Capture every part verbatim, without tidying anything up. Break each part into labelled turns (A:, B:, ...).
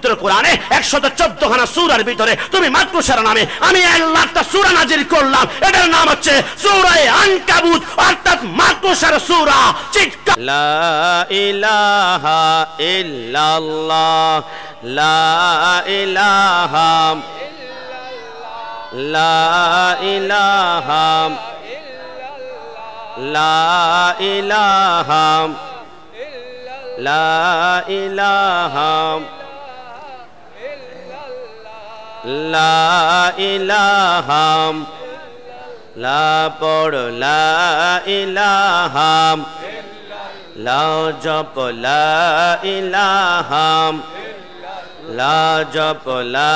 A: পবিত্র কোরআনে একশত চোদ্দ খানা সূরার ভিতরে তুমি মাকরুসার নামে আমি আল্লাহ একটা সূরা নাজিল করলাম, এটার নাম হচ্ছে সূরা আনকাবুত, অর্থাৎ মাকরুসার সূরা। চিৎকার লা ইলাহা ইল্লাল্লাহ, লা ইলাহা লা ইলাহা লা ইলাহা লা ইলাহা লা ইলাহা লা পড় লা ইলাহা লা জপ লা ইলাহা লা জপ লা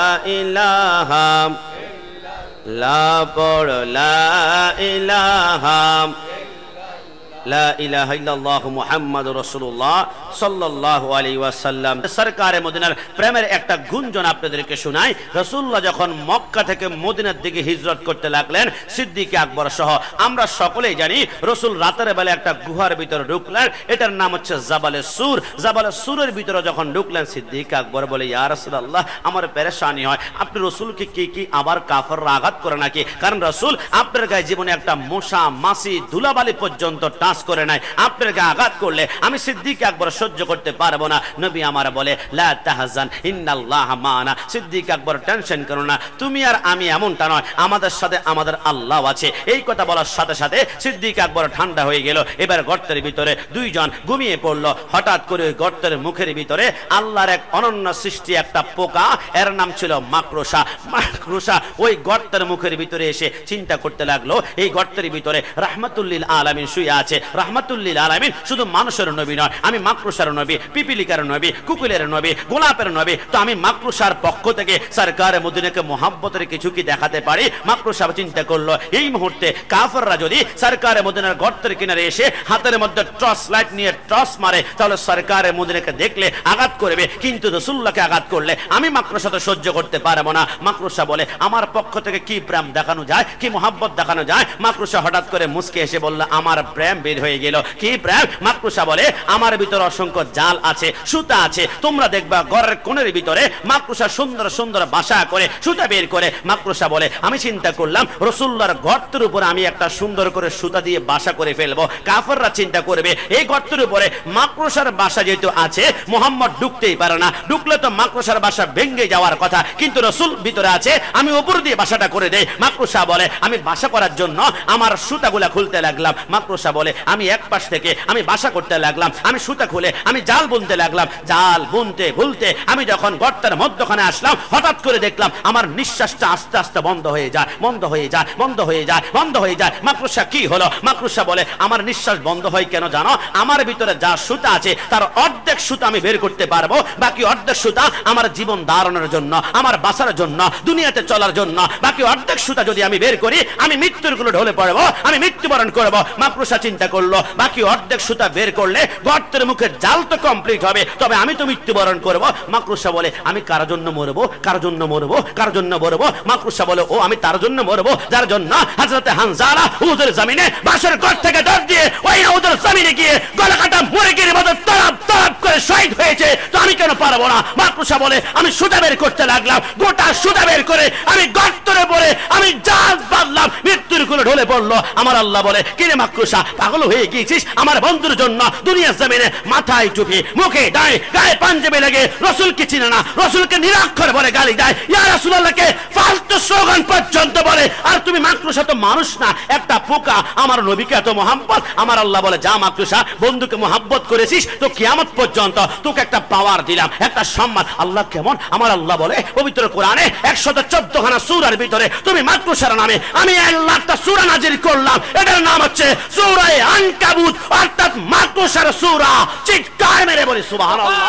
A: ইলাহা লা পড় লা ইলাহা লা ইলাহা ইল্লাল্লাহু মুহাম্মাদুর রাসূলুল্লাহ সাল্লাল্লাহু আলাইহি ওয়াসাল্লাম। সরকারে মদিনার প্রেমের একটা গুঞ্জন আপনাদেরকে শোনাই। রাসূলুল্লাহ যখন মক্কা থেকে মদিনার দিকে হিজরত করতে লাগলেন, সিদ্দিক আকবর সহ আমরা সকলেই জানি রাসূল রাতের বেলা একটা গুহার ভিতরে ঢুকলেন, এটার নাম হচ্ছে জাবালে সুর। জাবালে সুরের ভিতরে যখন ঢুকলেন, সিদ্দিক আকবর বলে, ইয়া রাসূলুল্লাহ আমার পেরেশানি হয়, আপনি রাসূলকে কি কি আবার কাফেররা আঘাত করে নাকি? কারণ রাসূল আপনার গায়ে জীবনে একটা মশা মাছি ধুলাবালি পর্যন্ত টাচ করে নাই, আপনার গায়ে আঘাত করলে আমি সিদ্দিক আকবর সহ্য করতে পারবো না। নবী আমার বলে, লা তাহজান ইন্নাল্লাহ মানা। সিদ্দিক আকবর টেনশন করো না, তুমি আর আমি এমনটা নয়, আমাদের সাথে আমাদের আল্লাহ আছে। এই কথা বলার সাথে সাথে সিদ্দিক আকবর ঠান্ডা হয়ে গেল। এবার গর্তের ভিতরে দুইজন ঘুমিয়ে পড়লো। হঠাৎ করে ওই গর্তের মুখের ভিতরে আল্লাহর এক অনন্য সৃষ্টি একটা পোকা, এর নাম ছিল মাকড়সা। মাকড়সা ওই গর্তের মুখের ভিতরে এসে চিন্তা করতে লাগলো, এই গর্তের ভিতরে রাহমাতুল লিল আলামিন শুয়ে আছে। রাহমাতুল লিল আলামিন শুধু মানুষের নবী নয়, আমি মাকড়সার নবী, পিপিলিকার নবী, কুকুলের নবী, গোলাপের নবী। তো আমি মাকড়সার পক্ষ থেকে সরকারে মদিনাকে মোহাব্বতের কিছু কি দেখাতে পারি? মাকড়সা চিন্তা করলো, এই মুহূর্তে কাফেররা যদি সরকারে মদিনার গর্তের কিনারে এসে হাতের মধ্যে টর্চ লাইট নিয়ে টর্চ মারে, তাহলে সরকারে মদিনাকে দেখলে আঘাত করবে, কিন্তু রাসূলুল্লাহকে আঘাত করলে আমি মাকড়সা তো সহ্য করতে পারবো না। মাকড়সা বলে, আমার পক্ষ থেকে কি প্রেম দেখানো যায়, কি মোহাব্বত দেখানো যায়? মাকড়সা হঠাৎ করে মুস্কে এসে বলল, আমার প্রেম বের হয়ে গেল। কি প্রেম? মাকড়সা বলে, আমার ভিতরে অসংখ্য জাল আছে, সুতা আছে, তোমরা দেখবা ঘরের কোণের ভিতরে মাকড়সা সুন্দর সুন্দর বাসা করে সুতা বের করে। মাকড়সা বলে, আমি চিন্তা করলাম রাসূলুল্লাহর গর্তের উপরে আমি একটা সুন্দর করে সুতা দিয়ে বাসা করে ফেলবো। কাফেররা চিন্তা করবে এই গর্তের উপরে মাকড়সার বাসা যেহেতু আছে, মুহাম্মদ ঢুকতেই পারে না, ঢুকলে তো মাকড়সার বাসা ভেঙে যাওয়ার কথা, কিন্তু রাসূল ভিতরে আছে, আমি উপর দিয়ে বাসাটা করে দেই। মাকড়সা বলে, আমি বাসা করার জন্য আমার সুতাগুলা খুলতে লাগলাম। মাকড়সা বলে, আমি এক পাশ থেকে আমি বাসা করতে লাগলাম, আমি সুতা খুলে আমি জাল বুনতে লাগলাম। জাল বুনতে ভুলতে আমি যখন গর্তের মধ্যখানে আসলাম, হঠাৎ করে দেখলাম আমার নিঃশ্বাসটা আস্তে আস্তে বন্ধ হয়ে যায়, বন্ধ হয়ে যায়, বন্ধ হয়ে যায়, বন্ধ হয়ে যায়। মাকড়সা, কি হলো? মাকড়সা বলে, আমার নিঃশ্বাস বন্ধ হয় কেন জানো? আমার ভিতরে যা সুতা আছে তার অর্ধেক সুতা আমি বের করতে পারবো, বাকি অর্ধেক সুতা আমার জীবন ধারণের জন্য, আমার বাঁচার জন্য, দুনিয়াতে চলার জন্য। বাকি অর্ধেক সুতা যদি আমি বের করি, আমি মৃত্যুর গুলো ঢলে পড়বো, আমি মৃত্যুবরণ করবো। মাকড়সা চিন্তা করলো, বাকি অর্ধেক সুতা বের করলে গর্তের মুখে জাল তো কমপ্লিট হবে, তবে আমি তো মৃত্যুবরণ করবো। মাকড়সা বলে, আমি কার জন্য মরবো, কার জন্য মরবো, কার জন্য মরবো? মাকড়সা বলে, ও আমি তার জন্য মরবো যার জন্য হযরতে হানজালা উহুদের জমিনে বাসের ঘর থেকে দৌড় দিয়ে ওই উহুদের জমিনে গিয়ে গলা কাটা মুরগির মতো তড়প তড়প করে শহীদ হয়েছে, তো আমি কেন পারবো না? মাকড়সা বলে, আমি সুতা বের করতে লাগলাম, গোটা সুতা বের করে আমি গর্তের উপরে আমি জাল বাঁধলাম, মৃত্যুর কোলে ঢলে পড়লো। আমার আল্লাহ বলে, কিরে মাকড়সা, পাগল হয়ে গিয়েছিস? আমার বন্ধুর জন্য দুনিয়ার জমিনে মাথায় টুপি, মুখে দায়, গায়ে পাঞ্জাবি লাগে, রাসূলকে চিনে না, রাসূলকে নিরাক্ষর বলে গালি দেয়, ইয়া রাসূলুল্লাহকে ফালতু স্লোগান পর্যন্ত বলে। আর তুমি মাকড়সা তো মানুষ না, একটা পোকা, আমার নবীকে এত মোহাব্বত। আমার আল্লাহ বলে, যা মাকড়সা, বন্ধুকে মোহাব্বত করেছিস তো কিয়ামত পর্যন্ত তোকে একটা পাওয়ার দিলাম, একটা সম্মান। আল্লাহ কেমন? আমার আল্লাহ বলে পবিত্র কোরআনে একশত চোদ্দ খানা সূরার ভিতরে তুমি মাকড়সার নামে আমি আল্লাহ একটা সূরা নাজিল করলাম, এটার নাম হচ্ছে সূরা আনকাবুত, অর্থাৎ মাকড়সার সূরা। চিৎকার মেরে বলি সুবহানাল্লাহ।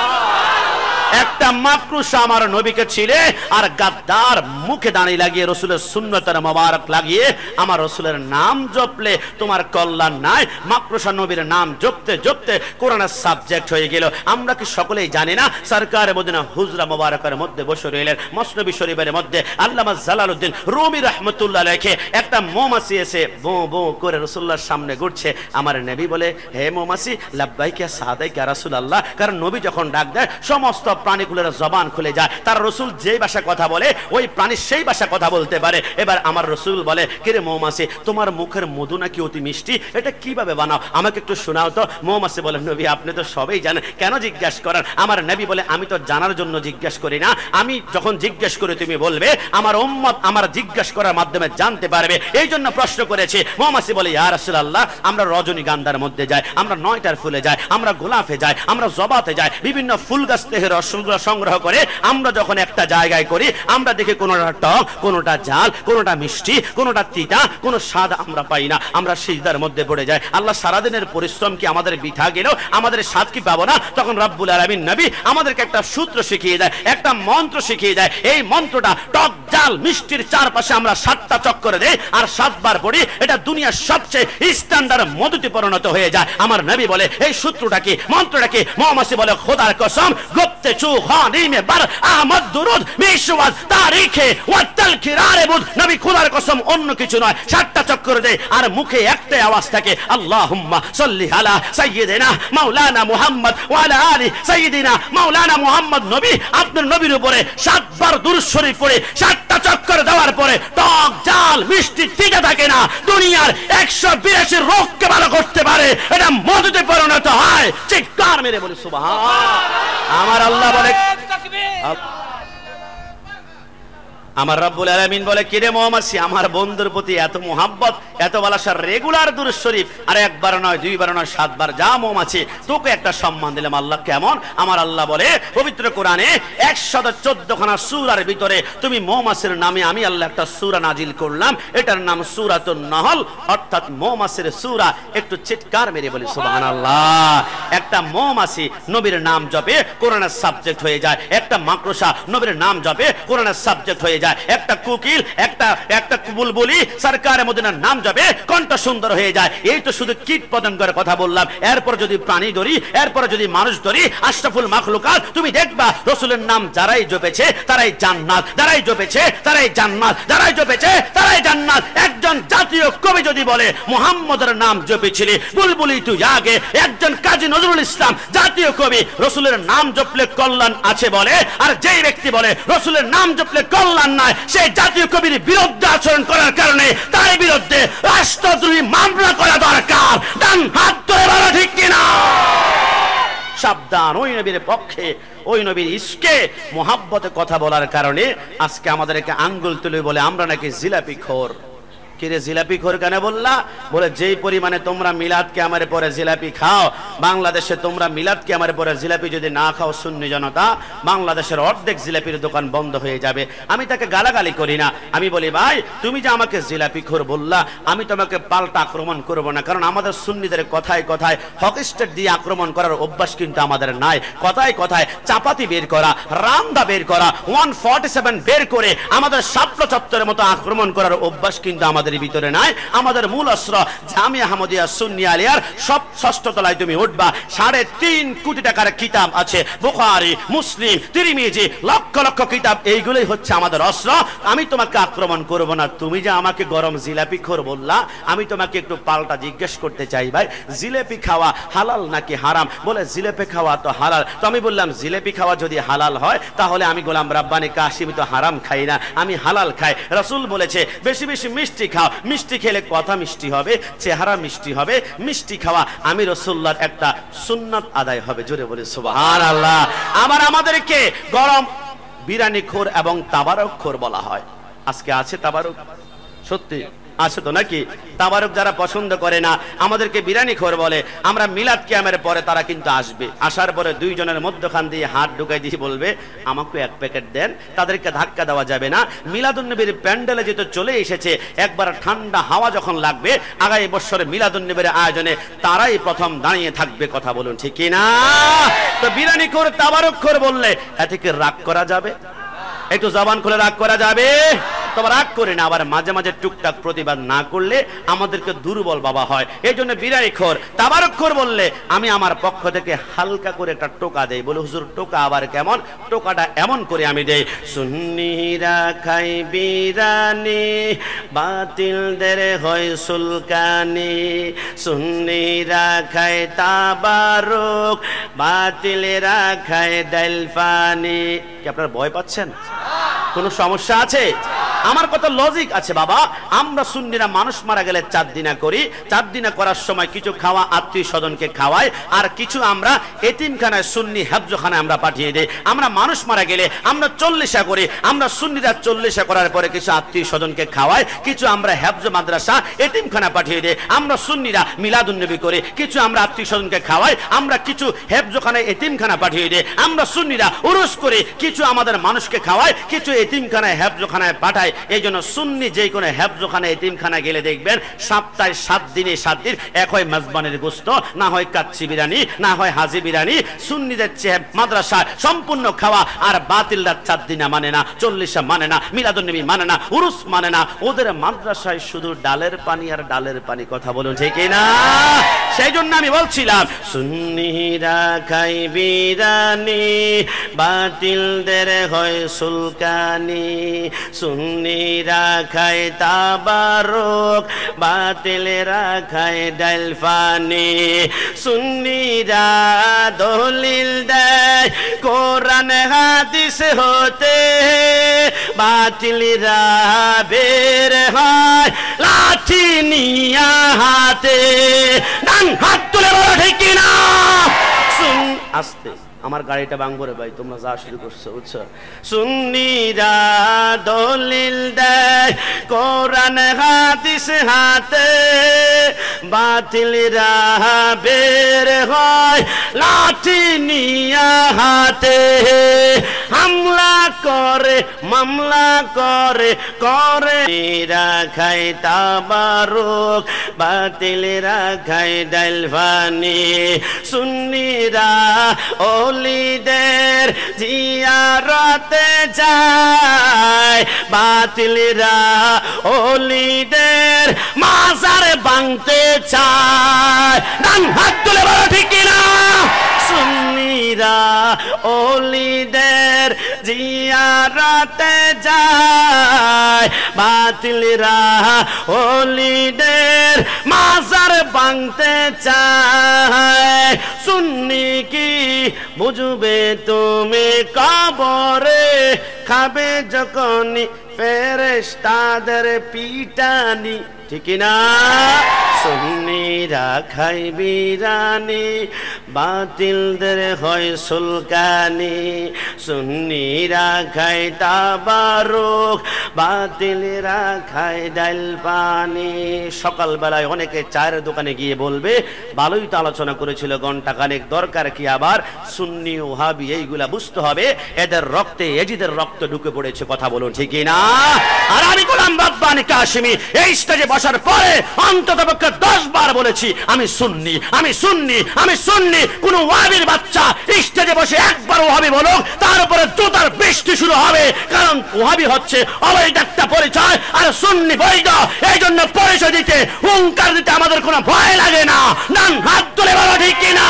A: একটা মাকড়সা আমার নবীকে ছিলে আর গাদ্দার মুখে দাঁড়ি লাগিয়ে রসুলের সুন্নতের মোবারক লাগিয়ে আমার রসুলের নাম জপলে তোমার কল্যাণ নাই। মাকড়সা নবীর নাম জপতে জপতে কোরআনের সাবজেক্ট হয়ে গেল। আমরা কি সকলেই জানি না? সরকারে মদিনা হুজরা মোবারকের মধ্যে বসে রইলেন, মসনবী শরীফের মধ্যে আল্লামা জালালউদ্দিন রুমি রাহমাতুল্লাহ আলাইহি একটা মৌমাছি এসে বো বো করে রাসূলুল্লাহর সামনে ঘুরছে। আমার নবী বলে, হে মৌমাছি, লাব্বাইকা সাদাইকা রাসূলুল্লাহ। কারণ নবী যখন ডাক দেয় সমস্ত সব প্রাণীগুলোর জবান খুলে যায়, তার রসুল যেই ভাষা কথা বলে ওই প্রাণী সেই ভাষা কথা বলতে পারে। এবার আমার রসুল বলে, কিরে মৌমাছি, তোমার মুখের মধু নাকি অতি মিষ্টি, এটা কিভাবে বানাও, আমাকে একটু শোনাও তো। মৌমাছি বলে, নবী আপনি তো সবই জানেন, কেন জিজ্ঞাসা করেন? আমার নবী বলে, আমি তো জানার জন্য জিজ্ঞাসা করি না, আমি যখন জিজ্ঞেস করে তুমি বলবে, আমার উম্মত আমার জিজ্ঞাসা করার মাধ্যমে জানতে পারবে, এই জন্য প্রশ্ন করেছি। মৌমাছি বলে, ইয়া রাসূলুল্লাহ, আমরা রজনীগন্ধার মধ্যে যাই, আমরা নয়টার ফুলে যাই, আমরা গোলাপে যাই, আমরা জবাতে যাই, বিভিন্ন ফুল গাছ থেকে রসগুলো সংগ্রহ করে আমরা যখন একটা জায়গায় করি, আমরা দেখি কোনোটা টক, কোনোটা ঝাল, কোনোটা মিষ্টি, কোনোটা তিতা, কোনো স্বাদ আমরা পাই না, আমরা সিজদার মধ্যে পড়ে যাই। আল্লাহ সারাদিনের পরিশ্রম কি আমাদের বৃথা গেল? আমাদের স্বাদ কি পাবো না? তখন রব্বুল আলামিন নবী আমাদেরকে একটা সূত্র শিখিয়ে দেয়, একটা মন্ত্র শিখিয়ে দেয়। এই মন্ত্রটা টক ঝাল মিষ্টির চারপাশে আমরা সাতটা চক্কর দেই আর সাতবার পড়ি, এটা দুনিয়ার সবচেয়ে স্ট্যান্ডার্ড মধুতে পরিণত হয়ে যায়। আমার নবী বলে, এই সূত্রটা কি, মন্ত্রটা কি? মৌমাছি বলে, খোদার কসম, গুপ্তে চু খানিমে বার আহমদ দুরুদ মিশওয়াত তারিখে ওয়া তালকিরারে বুদ, নবী খোদার কসম অন্য কিছু নয়, সাতটা চক্কর দেয় আর মুখে একটাই আওয়াজ থাকে, আল্লাহুম্মা সাল্লি আলা সাইয়্যিদিনা মাওলানা মুহাম্মদ ওয়া আলা আলি সাইয়্যিদিনা মাওলানা মুহাম্মদ। নবী আপনার নবীর উপরে সাতবার দুরূদ শরীফ পড়ে সাতটা চক্কর দেওয়ার পরে টক ঝাল মিষ্টি তিতা থাকে না, দুনিয়ার একশো বিরাশি রোগকে ভালো করতে পারে, এটা মধুতে পরিণত হয়। চিৎকার মেরে বলি সুবহান। আমার আল্লাহ বলে, আমার রব্বুল আলামিন বলে, কিরে মৌমাছি, আমার বন্ধুর প্রতি এত মোহাব্বত, এত ভালোবাসা, রেগুলার দুরূদ শরীফ, আর একবার নয়, দুইবার নয়, সাতবার, যা মৌমাছি, তোকে একটা সম্মান দিলাম। আল্লাহ কেমন? আমার আল্লাহ বলে পবিত্র কোরআনে একশত চোদ্দ খানা সূরার ভিতরে তুমি মৌমাছির নামে আমি আল্লাহ একটা সূরা নাজিল করলাম, এটার নাম সূরাতুন নহল, অর্থাৎ মৌমাছির সূরা। একটু চিৎকার মেরে বলি সুবহানাল্লাহ। একটা মৌমাছি নবীর নাম জপে কোরআনের সাবজেক্ট হয়ে যায়, একটা মাকড়সা নবীর নাম জপে কোরআনের সাবজেক্ট হয়ে যায়, একটা কুকিল, একটা একটা বুলবুলি সরকার মদিনার নাম যাবে কণ্ঠ সুন্দর হয়ে যায়। এই তো শুধু কীট পতঙ্গের কথা বললাম, এরপর যদি প্রাণী ধরি, এরপর যদি মানুষ ধরি, আশরাফুল মাখলুকাত, তুমি দেখবা রাসূলের নাম যারাই জপেছে তারাই জান্নাত, যারাই জপেছে তারাই জান্নাত, যারাই জপেছে তারাই জান্নাত। একজন জাতীয় কবি যদি বলে, মুহাম্মদের নাম জপেছিলি বুলবুলি তুই আগে। একজন কাজী নজরুল ইসলাম জাতীয় কবি, রাসূলের নাম জপলে কল্যাণ আছে বলে, আর যেই ব্যক্তি বলে রাসূলের নাম জপলে কল্যাণ নাই, সেই জাতীয় কবির বিরুদ্ধে আচরণ করার কারণে তার বিরুদ্ধে রাষ্ট্রদ্রোহী মামলা করা দরকার। ডান হাত ধরে বলো ঠিক কিনা? সাবধান, ওই নবীর পক্ষে, ওই নবীর ইশকে মোহাব্বতে কথা বলার কারণে আজকে আমাদেরকে আঙ্গুল তুলে বলে আমরা নাকি জিলাপি খোর। কিরে জিলাপি খোর কেন বললা? বলে, যেই পরিমাণে তোমরা মিলাদ কে আমার পরে জিলাপি খাও, বাংলাদেশে তোমরা মিলাদ কে আমার পরে জিলাপি যদি না খাও সুন্নি জনতা, বাংলাদেশের অর্ধেক জিলাপির দোকান বন্ধ হয়ে যাবে। আমি তাকে গালাগালি করি না, আমি বলি, ভাই তুমি যে আমাকে জিলাপি খোর বললা, আমি তোমাকে পাল্টা আক্রমণ করব না, কারণ আমাদের সুন্নিদের কথায় কথায় হকি স্টেট দিয়ে আক্রমণ করার অভ্যাস কিন্তু আমাদের নাই। কথায় কথায় চাপাতি বের করা, রামদা বের করা, ওয়ান ফর্টি সেভেন বের করে আমাদের শাপলা চত্বরের মতো আক্রমণ করার অভ্যাস কিন্তু আমাদের ভিতরে নাই। আমাদের মূল অস্ত্র জামিয়া আহমদিয়া সুন্নি আলিয়ার সব ষষ্ঠ তলায় তুমি উঠবা, সাড়ে তিন কোটি টাকার কিতাব আছে, বুখারী, মুসলিম, তিরমিজি, লক্ষ লক্ষ কিতাব, এইগুলোই হচ্ছে আমাদের অস্ত্র। আমি তোমাকে আক্রমণ করব না। তুমি যে আমাকে গরম জিলাপি খোর বললা, আমি তোমাকে একটু পাল্টা জিজ্ঞেস করতে চাই, ভাই জিলাপি খাওয়া হালাল নাকি হারাম? বলে, জিলাপি খাওয়া তো হালাল। তো আমি বললাম, জিলাপি খাওয়া যদি হালাল হয় তাহলে আমি গোলাম রাব্বানী কাশিমি তো হারাম খাই না, আমি হালাল খাই। রাসূল বলেছে বেশি বেশি মিষ্টি খাও, মিষ্টি খেলে কথা মিষ্টি হবে, চেহারা মিষ্টি হবে। মিষ্টি খাওয়া আমি রাসূলুল্লাহর একটা সুন্নাত আদায় হবে। জোরে বলে সুবহানাল্লাহ। আবার আমাদেরকে গরম বিরিয়ানি খোর এবং তাবারক খোর বলা হয়। আজকে আছে তাবারক? সত্যি আছে তো নাকি? তাবারক যারা পছন্দ করে না, আমাদেরকে বিরিয়ানি খোর বলে। আমরা মিলাদ কিয়ামের পরে তারা কিন্তু আসবে, আসার পরে দুইজনের মধ্যখান দিয়ে হাত ঢুকাই দিয়ে বলবে, আমাকে এক প্যাকেট দেন। তাদেরকে ধাক্কা দেওয়া যাবে না। মিলাদুন্নবীর প্যান্ডেলে যেহেতু চলে এসেছে, একবার ঠান্ডা হাওয়া যখন লাগবে, আগামী বছরে মিলাদুন্নবীর আয়োজনে তারাই প্রথম দাঁড়িয়ে থাকবে। কথা বলুন ঠিক কিনা? তো বিরিয়ানি খোর, তাবারক খোর বললে এ থেকে রাগ করা যাবে? একটু জবান খুলে রাগ করা যাবে? তবে রাগ করে না, আবার মাঝে মাঝে টুকটাক প্রতিবাদ না করলে আমাদেরকে দুর্বল বাবা হয়। এই জন্য বিরাইখোর তাবারকখোর বললে আমি আমার পক্ষ থেকে হালকা করে একটা টোকা দেই, বলে হুজুর টোকা আবার কেমন? টোকাটা এমন করে আমি দেই, সুন্নিরা খাই বিরানি বাতিলদের হয় সুলকানি, সুন্নিরা খায় তাবারক বাতিলেরা খায় ডাল পানি। কি আপনারা ভয় পাচ্ছেন? কোনো সমস্যা আছে? আমার কত লজিক আছে বাবা। আমরা সুন্নিরা মানুষ মারা গেলে চার দিনা করি, চার দিনা করার সময় কিছু খাওয়া আত্মীয় স্বজনকে খাওয়াই, আর কিছু আমরা এতিমখানায় সুন্নি হেফজখানায় আমরা পাঠিয়ে দিই। আমরা মানুষ মারা গেলে আমরা চল্লিশা করি, আমরা সুন্নিরা চল্লিশা করার পরে কিছু আত্মীয় স্বজনকে খাওয়াই, কিছু আমরা হেফজ মাদ্রাসা এতিমখানা পাঠিয়ে দিই। আমরা সুন্নিরা মিলাদুন্নবী করি, কিছু আমরা আত্মীয় স্বজনকে খাওয়াই, আমরা কিছু হেফজখানায় এতিমখানা পাঠিয়ে দিই। আমরা সুন্নিরা উরুস করি, কিছু আমাদের মানুষকে খাওয়াই, কিছু এতিমখানায় হেফজখানায় পাঠাই। এই জন্য সুন্নি যে কোনো হেফজখানা এতিমখানা গেলে দেখবেন সপ্তাহে সাত দিনে সাত দিন এক হয় মেজবানের গোস্ত, না হয় কাচ্চি বিরিয়ানি, না হয় হাজি বিরিয়ানি। সুন্নিদের চেয়ে মাদ্রাসা সম্পূর্ণ খাওয়া, আর বাতিলরা চার দিনা মানে না, চল্লিশা মানে না, মিলাদুন্নবী মানে না, উরুস মানে না। ওদের মাদ্রাসায় শুধু ডালের পানি আর ডালের পানি। কথা বলুন ঠিক না? সেই জন্য আমি বলছিলাম সুন্নিরা খাই বিরিয়ানি বাতিলদের হয় সুলকানি, সুন্নিরা খায় তাবারক বাতিলেরা খায় ডাল পানি, সুন্নিরা দলিল দেয় কোরআন হাদিস হতে বাতিলেরা বের হয় লাঠি নিয়া হাতে। ডান হাত তুলে বলো ঠিক না? শুন আস্তে, আমার গাড়িটা ভাঙবো রে ভাই, তোমরা যা শুরু করছো বুঝছো। সুন্নিরা দলিল দেয় কোরআন হাদিস হাতে বাতিলরা বের হয় লাঠি নিয়া হাতে। হামলা করে মামলা করে করে খায় তাবারক বাতিলরা খায় ডাল পানি, সুন্নিরা ওলিদের জিয়ারতে যায় বাতিলরা ওলিদের মাজার ভাঙতে চায়। ডান হাত তুলে বলো ঠিক না? সুন্নিরা ওলিদের জিয়ারতে যায় বাতিলরা ওলিদের মাজার ভাঙতে চায়। সুন্নি কি বুঝবে তুমি কবরে খাবে যখন ফেরেশতাদের পিটানি, ঠিক না? সুন্নিরা খাই বিরানি বাতিলদের হয় সুলকানি, সুন্নিরা খায় তাবারক বাতিলেরা খায় ডাল পানি। সকালবেলায় অনেকে চায়ের দোকানে গিয়ে বলবে ভালোই তো আলোচনা করেছিল ঘন্টা খানেক, দরকার কি আবার সুন্নি ওহাবি এইগুলা বুঝতে হবে, এদের রক্তে এজিদের রক্ত ঢুকে পড়েছে। কথা বলুন ঠিক না? আর আমি গোলাম রাব্বানী কাশিমি এই স্টেজে বসার পরে অন্তত পক্ষে দশ বার বলেছি আমি সুন্নি, আমি সুন্নি, আমি সুন্নি। কোন ওয়াহাবির বাচ্চা স্টেজে বসে একবার ওয়াহাবি বলুক, তার উপরে জুতার বৃষ্টি শুরু হবে, কারণ ওয়াহাবি হচ্ছে অবৈধ একটা পরিচয় আর সুন্নি বৈধ। এই জন্য পরিচয় দিতে হুঙ্কার দিতে আমাদের কোনো ভয় লাগে না। ডান হাত তুলে বলো ঠিক কিনা?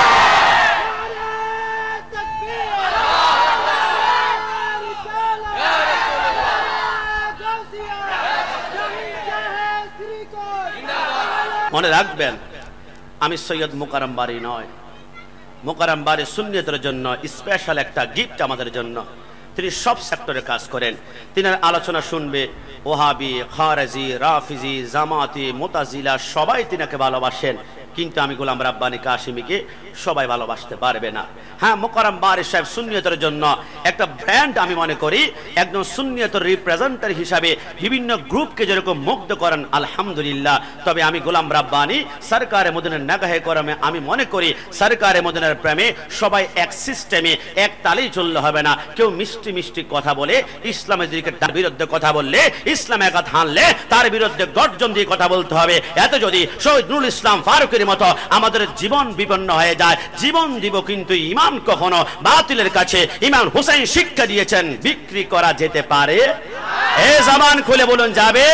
A: মনে রাখবেন আমি সৈয়দ মোকাররম বারী নয়, মোকাররম বারী সুন্নিয়তের জন্য স্পেশাল একটা গিফট আমাদের জন্য। তিনি সব সেক্টরে কাজ করেন, তিনি আলোচনা শুনবে ওহাবি, খারেজি, রাফিজি, জামাতি, মুতাজিলা সবাই তিনাকে ভালোবাসেন, কিন্তু আমি গোলাম রাব্বানী কাশিমিকে সবাই ভালোবাসতে পারবে না। হ্যাঁ, মোকাররম বারী সাহেব সুন্নিয়তের জন্য একটা ব্র্যান্ড আমি মনে করি, একজন সুন্নিয়তের রিপ্রেজেন্টেটিভ হিসাবে বিভিন্ন গ্রুপকে যেরকম মুগ্ধ করেন আলহামদুলিল্লাহ। তবে আমি গোলাম রাব্বানী সরকারে মদিনার নাগাহে করমে আমি মনে করি সরকারে মদিনার প্রেমে সবাই এক সিস্টেমে এক তালেই চললে হবে না। কেউ মিষ্টি মিষ্টি কথা বলে ইসলামের দিকে তার বিরুদ্ধে কথা বললে, ইসলামে একাত হানলে তার বিরুদ্ধে গর্জন দিয়ে কথা বলতে হবে। এত যদি শহীদ নুরুল ইসলাম ফারুকের মতো আমাদের জীবন বিপন্ন হয়ে যায়, জীবন দিব কিন্তু ইমান কখনো বাতিলের কাছে, ইমাম হুসাইন শিক্ষা দিয়েছেন বিক্রি করা যেতে পারে। এ জবান খুলে বলুন যাবে।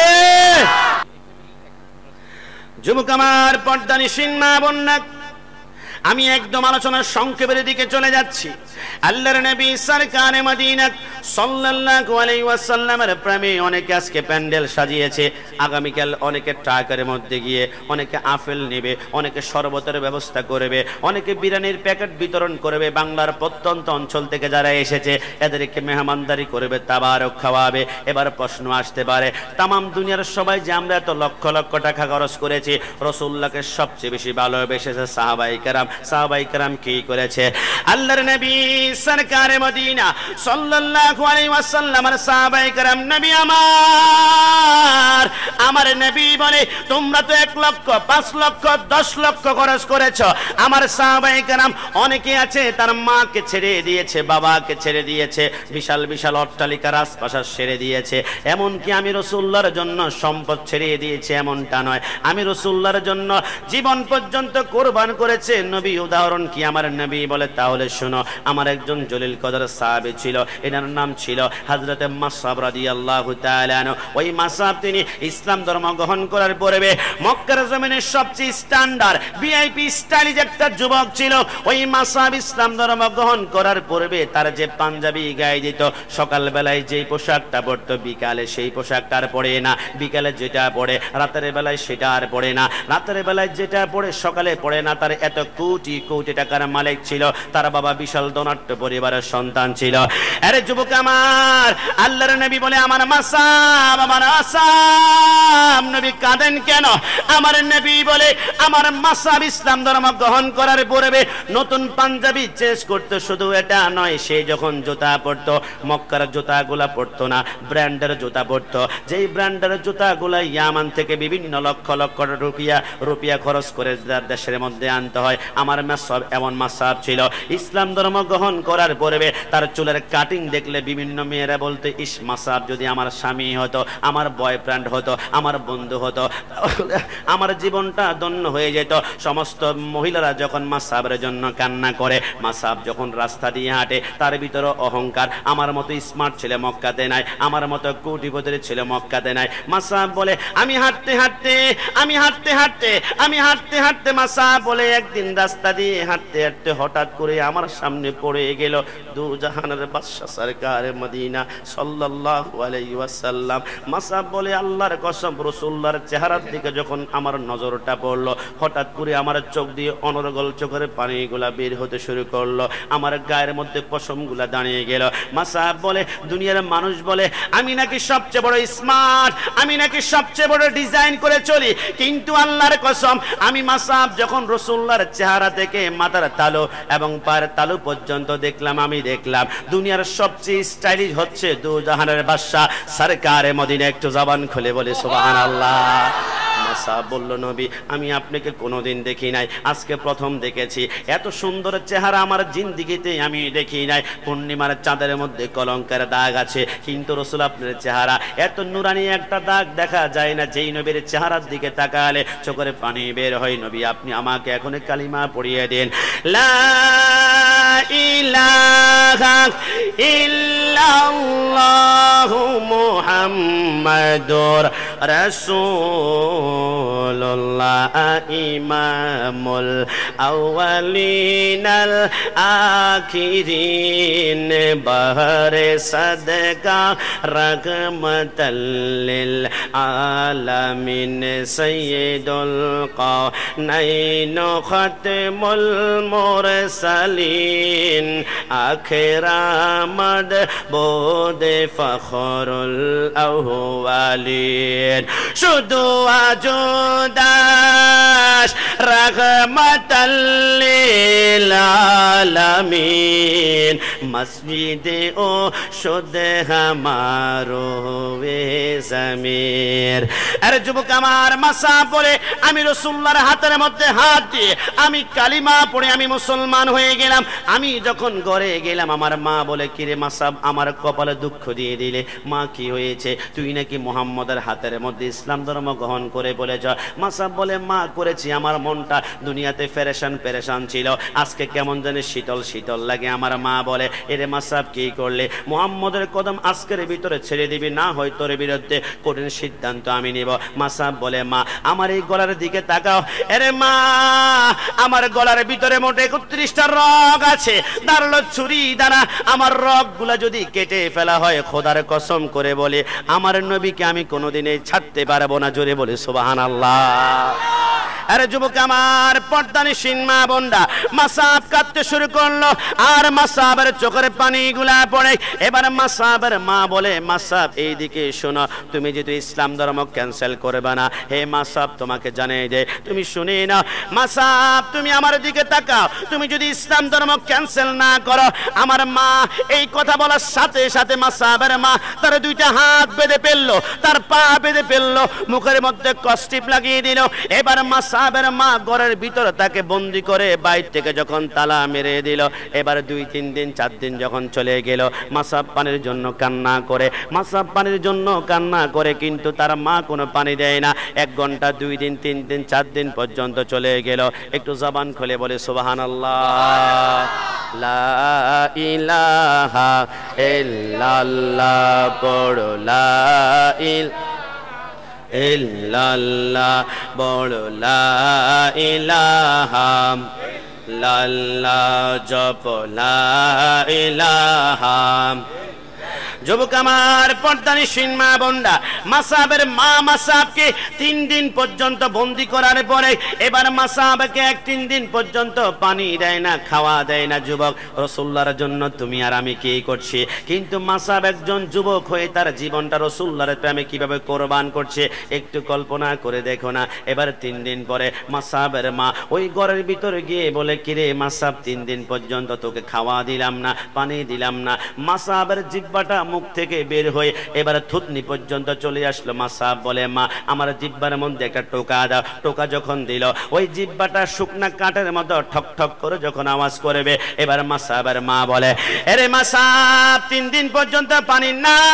A: যুবক আমার, পর্দা নিশিন মা বোনরা, আমি একদম আলোচনার সংক্ষেপের দিকে চলে যাচ্ছি। আল্লাহর নবী সরকারে মদিনা সাল্লাল্লাহু আলাইহি ওয়াসাল্লামের প্রেমে অনেকে আজকে প্যান্ডেল সাজিয়েছে। আগামীকাল অনেকে ট্রাকের মধ্যে গিয়ে অনেকে আপেল নেবে, অনেকে শরবতের ব্যবস্থা করবে, অনেকে বিরিয়ানির প্যাকেট বিতরণ করবে। বাংলার প্রত্যন্ত অঞ্চল থেকে যারা এসেছে এদেরকে মেহমানদারি করবে, তাবারক খাওয়াবে। এবার প্রশ্ন আসতে পারে, তামাম দুনিয়ার সবাই যে আমরা এত লক্ষ লক্ষ টাকা খরচ করেছি, রাসূলুল্লাহকে সবচেয়ে বেশি ভালোবেসেছে সাহাবায়ে কেরাম। সাহাবায়ে কেরাম কি করেছে? আল্লাহর নবী সরকারে মদিনা সাল্লাল্লাহু আলাইহি ওয়াসাল্লামের সাহাবায়ে কেরাম, নবী আমার আমার নবী বলে, তোমরা তো এক লক্ষ পাঁচ লক্ষ দশ লক্ষ খরচ করেছো। আমার সাহাবায়ে কেরাম অনেকে আছে তার মাকে ছেড়ে দিয়েছে, বাবাকে ছেড়ে দিয়েছে, বিশাল বিশাল অট্টালিকা রাজপ্রাসাদ ছেড়ে দিয়েছে। এমনকি আমি রাসূলুল্লাহর জন্য সম্পদ ছেড়ে দিয়েছি এমনটা নয়, আমি রাসূলুল্লাহর জন্য জীবন পর্যন্ত কুরবান করেছে। নবী উদাহরণ কি? আমার নবী বলে, তাহলে শোনো, আমার একজন জলিল কদর সাহাবী ছিল, এনার নাম ছিল হযরতে মাসআব রাদিয়াল্লাহু তাআলা আনহু। ওই মাসআব তিনি ইসলাম ধর্ম গ্রহণ করার পরে মক্কার জমিনের সবচেয়ে স্ট্যান্ডার্ড ভিআইপি স্টাইলিশ একটা যুবক ছিল। ওই মাসআব ইসলাম ধর্ম গ্রহণ করার পরে তার যে পাঞ্জাবি গায়ে দিত, সকাল বেলায় যেই পোশাকটা পরতো, বিকালে সেই পোশাকটা আর পরে না, বিকালে যেটা পরে রাতের বেলায় সেটা আর পরে না, রাতের বেলায় যেটা পরে সকালে পরে না। তার এত কোটি কোটি টাকার মালিক ছিল, তার বাবা বিশাল ধনাঢ্য পরিবারের সন্তান ছিল। আরে যুবক আমার, আল্লাহর নবী বলে, আমার মাসআব আমার মাসআব। নবী কাঁদেন কেন? আমার নবী বলে, আমার মাসআব ইসলাম ধর্ম গ্রহণ করার পরে নতুন পাঞ্জাবি চেঞ্জ করতে, শুধু এটা নয়, সে যখন জুতা পরতো, মক্কার জুতাগুলা পরতো না, ব্র্যান্ডের জুতা পরতো। যেই ব্র্যান্ডের জুতাগুলা ইয়ামান থেকে বিভিন্ন লক্ষ লক্ষ রুপিয়া রুপিয়া খরচ করে তার দেশের মধ্যে আনতে হয়। আমার মাসআব এমন মাসআব ছিল, ইসলাম ধর্ম গ্রহণ করার পরে তার চুলের কাটিং দেখলে বিভিন্ন মেয়েরা বলতো, ইস, মাসআব যদি আমার স্বামী হতো, আমার বয়ফ্রেন্ড হতো, আমার বন্ধু হতো, আমার জীবনটা ধন্য হয়ে যেত। সমস্ত মহিলারা যখন মাসআবের জন্য কান্না করে, মাসআব যখন রাস্তা দিয়ে হাঁটে, তার ভিতরে অহংকার, আমার মতো স্মার্ট ছেলে মক্কাতে নাই, আমার মতো কোটিপতির ছেলে মক্কাতে নাই। মাসআব বলে, আমি হাঁটতে হাঁটতে আমি হাঁটতে হাঁটতে আমি হাঁটতে হাঁটতে মাসআব বলে, একদিন রাস্তা দিয়ে হাঁটতে হাঁটতে হঠাৎ করে আমার সামনে পড়ে গেল দু জাহানের বাদশা সরকারে মদিনা সাল্লাল্লাহু আলাইহি ওয়াসাল্লাম। মাসআব বলে, আল্লাহর কসম, রাসূলুল্লাহর চেহারার দিকে যখন আমার নজরটা পড়লো, হঠাৎ করে আমার চোখ দিয়ে অনর্গল চোখের পানিগুলা বের হতে শুরু করলো, আমার গায়ের মধ্যে পশমগুলা দাঁড়িয়ে গেল। মাসআব বলে, দুনিয়ার মানুষ বলে আমি নাকি সবচেয়ে বড় স্মার্ট, আমি নাকি সবচেয়ে বড় ডিজাইন করে চলি, কিন্তু আল্লাহর কসম, আমি মাসআব যখন রাসূলুল্লাহর চেহারা থেকে মাথার তালু এবং পায়ের তালু পর্যন্ত দেখলাম, আমি দেখলাম দুনিয়ার সবচেয়ে স্টাইলিশ হচ্ছে দু জাহানের বাদশা সরকারে মদিনা। একটু জবান খুলে বলে সুবহানাল্লাহ। মাসআব বলল, নবী, আমি আপনাকে কোনোদিন দেখি নাই, আজকে প্রথম দেখেছি। এত সুন্দর চেহারা আমার জিন্দেগিতে আমি দেখি নাই। পূর্ণিমার চাঁদের মধ্যে কলঙ্কের দাগ আছে, কিন্তু রাসূল আপনার চেহারা এত নুরানি একটা দাগ দেখা যায় না। যেই নবীর চেহারার দিকে তাকালে চোখের পানি বের হয়। নবী, আপনি আমাকে এখন কালিমা পড়িয়ে দিন, লা ইলাহা ইল্লাল্লাহু মুহাম্মাদুর রাসূলুল্লাহ ইমামুল আউয়ালিনাল আখিরিন বাহরে সাদকা রাহমাতাল লিল আলামিন সাইয়্যিদুল কাওনাইন খাতামুল মুরসালিন আখিরামাদ বোদে ফখরুল আউয়ালিন শুধু আজুদাস রাহমাতাল লিল আলামিন মসজিদে ও শুদ হামারো এ জমিন তাকবীর। আরে যুবক আমার, মাসাব বলে আমি রাসূলুল্লাহর হাতের মধ্যে হাত দিয়ে আমি কালিমা পড়ে আমি মুসলমান হয়ে গেলাম। আমি যখন ঘরে গেলাম আমার মা বলে, কিরে মাসাব আমার কপালে দুঃখ দিয়ে দিলে। মা কি হয়েছে? তুই নাকি মুহাম্মদের হাতের মধ্যে ইসলাম ধর্ম গ্রহণ করে বলেছ। মাসাব বলে, মা করেছি, আমার মনটা দুনিয়াতে পেরেশান পেরেশান ছিল, আজকে কেমন জানি শীতল শীতল লাগে। আমার মা বলে, এরে মাসাব কি করলে? মুহাম্মদের কদম আজকের ভিতরে ছেড়ে দিবি, না হয় তোর বিরুদ্ধে কঠিন সিদ্ধান্ত আমি নিব। মাসাব বলে, মা আমার এই গলার দিকে তাকাও। এরে মা, আমার গলার ভিতরে মোটে একত্রিশটা রগ আছে, দাঁড়ালো ছুরি দ্বারা আমার রগ গুলা যদি কেটে ফেলা হয়, খোদার কসম করে বলে আমার নবীকে আমি কোনোদিনই ছাড়তে পারবো না। জোরে বলে সুবহানাল্লাহ। আরে যুবক আমার, পর্দানিশীন মা বোনরা, মাসাব কাঁদতে শুরু করলো আর মাসাবের চোখের পানিগুলা পড়ে। এবার মাসাবের মা বলে, মাসাব এইদিকে শোনো, তুমি যদি ইসলাম ধর্ম ক্যান্সেল করবে না, হে মাসাব তোমাকে জানিয়ে দে, তুমি শুনি না। মাসাব তুমি আমার দিকে তাকাও, তুমি যদি ইসলাম ধর্ম ক্যান্সেল না করো। আমার মা এই কথা বলার সাথে সাথে মাসাবের মা তার দুইটা হাত বেঁধে ফেললো, তার পা বেঁধে ফেললো, মুখের মধ্যে কষ্টিপ লাগিয়ে দিল। এবার মাসাবের মা ঘরের ভিতরে তাকে বন্দি করে বাইরে থেকে যখন তালা মেরে দিল, এবার দুই তিন দিন চার দিন যখন চলে গেল, মাসাব পানির জন্য কান্না করে, মাসাব পানির জন্য কান্না করে, কিন্তু তার মা কোনো পানি দেয় না। এক ঘন্টা, দুই দিন, তিন দিন, চার দিন পর্যন্ত চলে গেল। একটু জবান খুলে বলে সুবহানাল্লাহ। লা ইলাহা ইল্লাল্লাহ পড়ো, লা ইলাহা ইল্লাল্লাহ বড়, লা ইলাহা ইল্লাল্লাহ জপ, লা ইলাহা। যুবক আমার, পর্দানিশীন মা বোনরা, মাসাবের মা মাসাবকে তিন দিন পর্যন্ত বন্দি করার পরে এবার মাসাবকে এক তিন দিন পর্যন্ত পানি দেয় না, খাওয়া দেয় না। যুবক, রাসূলুল্লাহর জন্য তুমি আর আমি কি করছি, কিন্তু মাসাব একজন যুবক হয়ে তার জীবনটা রাসূলুল্লাহর প্রেমে কিভাবে কোরবান করছে একটু কল্পনা করে দেখো না। এবার তিন দিন পরে মাসাবের মা ওই ঘরের ভিতরে গিয়ে বলে, কিরে মাসাব, তিন দিন পর্যন্ত তোকে খাওয়া দিলাম না, পানি দিলাম না। মাসাবের জিহ্বাটা মুখ থেকে বের হয়ে এবার থুতনি পর্যন্ত চলে আসলো। মাসাব বলে, মা আমার জিহ্বার মধ্যে একটা টোকা দাও। টোকা যখন দিল, ওই জিহ্বাটা শুকনা কাঠের মতো ঠক ঠক করে যখন আওয়াজ করবে, এবার মাসাবের মা বলে, এরে মাসাব, তিন দিন পর্যন্ত পানি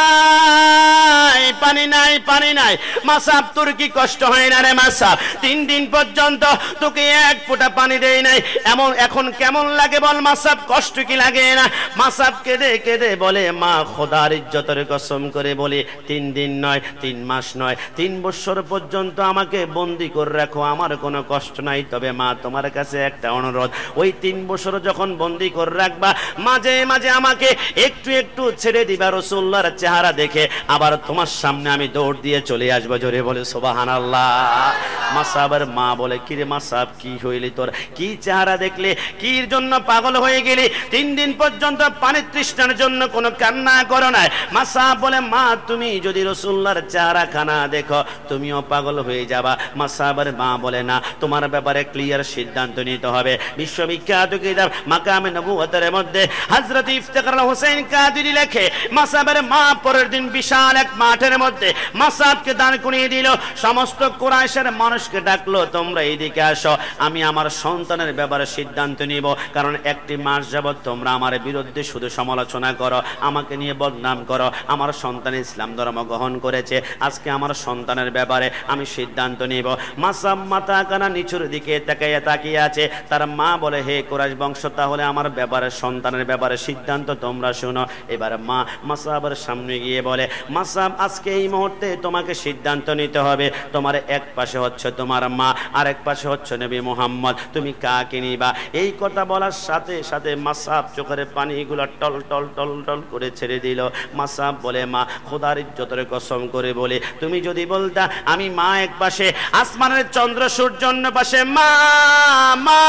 A: নাই, পানি নাই, পানি নাই। মাসাব, তোর কি কষ্ট হয় না রে মাসাব? তিন দিন পর্যন্ত তোকে এক ফোঁটা পানি দেই নাই, এমন এখন কেমন লাগে বল মাসাব? কষ্ট কি লাগে না? মাসাব কেঁদে কেঁদে বলে, মা খোদার ইজ্জতের কসম করে বলি, তিন দিন নয়, তিন মাস নয়, তিন বছর পর্যন্ত আমাকে বন্দি করে রাখো, আমার কোনো কষ্ট নাই। তবে মা তোমার কাছে একটা অনুরোধ, ওই তিন বছর যখন বন্দি করে রাখবা, মাঝে মাঝে আমাকে একটু একটু ছেড়ে দিবা, রাসূলুল্লাহর চেহারা দেখে আবার তোমার সামনে আমি দৌড় দিয়ে চলে আসবো। জোরে বলে সুবহানাল্লাহ। মাসাবের মা বলে, কিরে মাসাব, কি হইলি তোর? কি চেহারা দেখলে? কির জন্য পাগল হয়ে গেলি? তিন দিন পর্যন্ত পানি তৃষ্ণার জন্য কোনো কান্না করো না। মাসাব বলে, মা তুমি যদি রাসূলুল্লাহর চেহারা খানা দেখো তুমিও পাগল হয়ে যাবা। মাসাবের মা বলে, না, তোমার ব্যাপারে ক্লিয়ার সিদ্ধান্ত নিতে হবে। বিশ্ববিখ্যাত কিতাব মাকামে নবুয়তের মধ্যে হযরত ইফতেখার হোসেন কাদেরী লেখে, মাসাবের মা পরের দিন বিশাল এক মাঠের মধ্যে মাসাবকে দাঁড় করিয়ে দিল, সমস্ত কুরাইশের মানুষকে ডাকলো, তোমরা এইদিকে আসো, আমি আমার সন্তানের ব্যাপারে সিদ্ধান্ত নিব। কারণ একটি মাস যাবৎ তোমরা আমার বিরুদ্ধে শুধু সমালোচনা করো, আমাকে নিয়ে বদনাম করো, আমার সন্তান ইসলাম ধর্ম গ্রহণ করেছে, আজকে আমার সন্তানের ব্যাপারে আমি সিদ্ধান্ত নিব। মাসাব মাথা কানা নিচুর দিকে তাকিয়ে তাকিয়ে আছে। তার মা বলে, হে কুরাইশ বংশ, তাহলে আমার ব্যাপারে, সন্তানের ব্যাপারে সিদ্ধান্ত তোমরা শোনো। এবার মা মাসাবের সামনে গিয়ে বলে, মাসাব, আজকে এই মুহূর্তে তোমাকে সিদ্ধান্ত নিতে হবে। তোমার এক পাশে হচ্ছে তোমার মা, আর এক পাশে হচ্ছে নবী মুহাম্মদ, তুমি কাকে নিবা? এই কথা বলার সাথে সাথে মাসাব চোখের পানিগুলো টল টল টল টল করে ছেড়ে দিল। মাসাব বলে, মা খোদার ইজ্জতের কসম করে বলে, তুমি যদি বলতা আমি মা এক পাশে, আসমানের চন্দ্র সূর্য অন্য পাশে, মা মা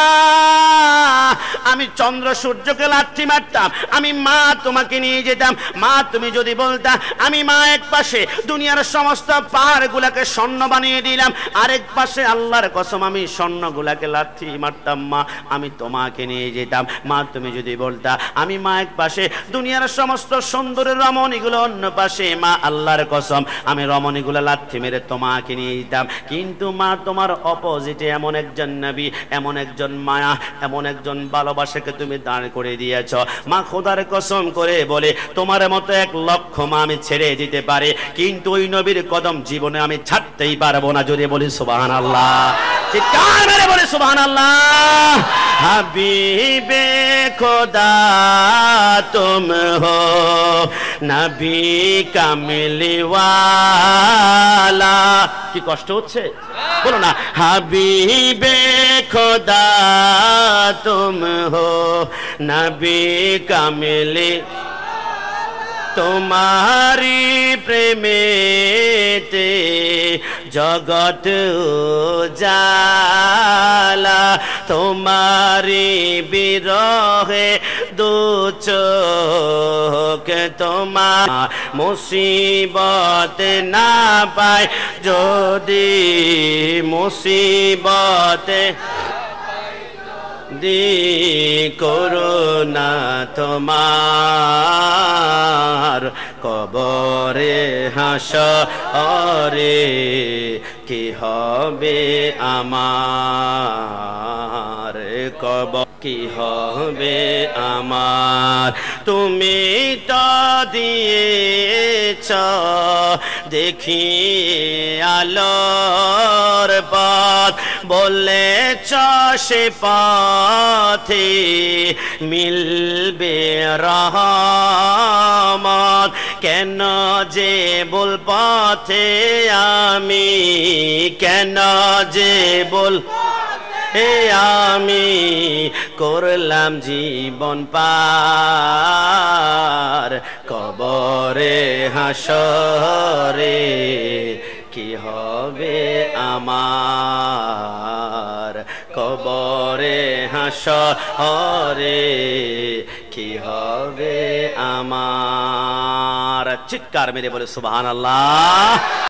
A: আমি চন্দ্র সূর্যকে লাঠি মারতাম, আমি মা তোমাকে নিয়ে যেতাম। মা তুমি যদি বলতা আমি মা এক পাশে, দুনিয়ার সমস্ত পাহাড় গুলাকে স্বর্ণ বানিয়ে দিলাম, আরেক পাশে আল্লাহর কসম আমি স্বর্ণগুলাকে লাথি মারতাম মা, আমি তোমাকে নিয়ে যেতাম। মা তুমি যদি বলতা আমি মা এক পাশে, দুনিয়ার সমস্ত সুন্দরের রমণীগুলো অন্য পাশে, মা আল্লাহর কসম আমি রমণীগুলো লাথি মেরে তোমাকে নিয়ে যেতাম। কিন্তু মা তোমার অপোজিটে এমন একজন নবী, এমন একজন মায়া, এমন একজন ভালোবাসাকে তুমি দাঁড় করে দিয়েছ। মা খোদার কসম করে বলে তোমার মতো এক লক্ষ মা আমি ছেড়ে দিতে পারে, কিন্তু ওই নবীর কদম জীবনে আমি ছাড়তেই পারবো না। যদি বলি সুবহানাল্লাহ, চিৎকার মেরে বলি সুবহানাল্লাহ। হাবিবে খোদা তুম হো নবী কামিলওয়ালা। কি কষ্ট হচ্ছে বলো না। হাবিবে খোদা তুম হো নবী কামিলি, তোমারি প্রেমেতে জগৎ উজালা, তোমারি বিরহে দু চোখ তোমার মুসিবত না পায়, যদি মুসিবতে দি করুণা তোমার, কবরে হাসরে কি হবে আমার, কবর কি হবে আমার। তুমি তো দিয়েছ দেখি আলোর পথ, বলেছ সে পথে মিলবে রহমত, কেন যে ভুল পথে আমি, কেন যে ভুল হে আমি করলাম জীবন পার, কবরে হাসরে কি হবে আমার, কবরে হাসরে কি হবে আমার। চিৎকার মেরে বলে সুবহানাল্লাহ।